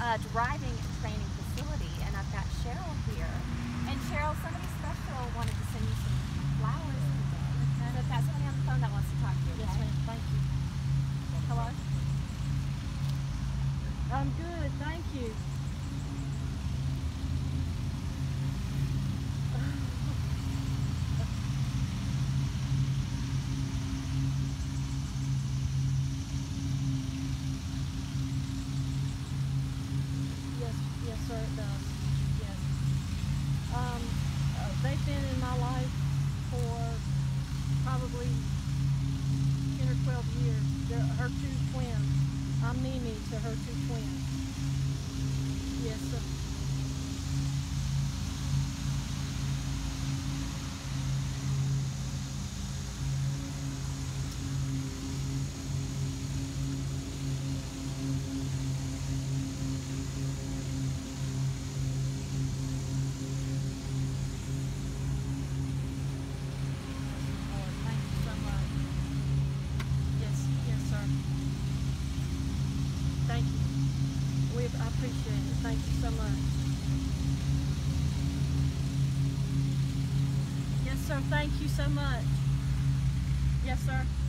driving and training facility, and I've got Cheryl here. And Cheryl, somebody special wanted to send you some flowers today. Okay. So if that's somebody on the phone that wants to talk to you, okay? Yes, ma'am. Thank you. Hello? I'm good. Thank you. Yes, sir, it does. Yes. They've been in my life for probably 10 or 12 years. They're her two twins. I'm Mimi to her two twins. Yes, sir. Lord, thank you so much. Yes, sir. Thank you. I appreciate it. Thank you so much. Yes, sir. Thank you so much. Yes, sir.